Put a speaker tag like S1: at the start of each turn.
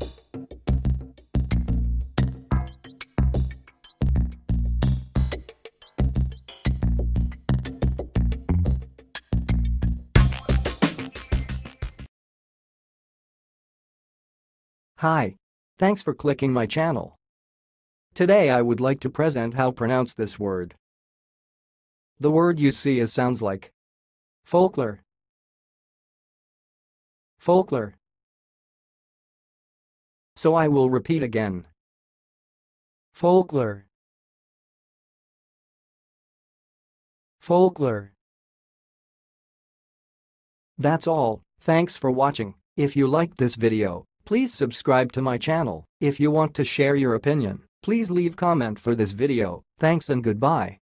S1: Hi. Thanks for clicking my channel. Today I would like to present how pronounce this word. The word you see is sounds like folklore. Folklore. So I will repeat again. Folklore. Folklore. That's all. Thanks for watching. If you liked this video, please subscribe to my channel. If you want to share your opinion, please leave comment for this video. Thanks and goodbye.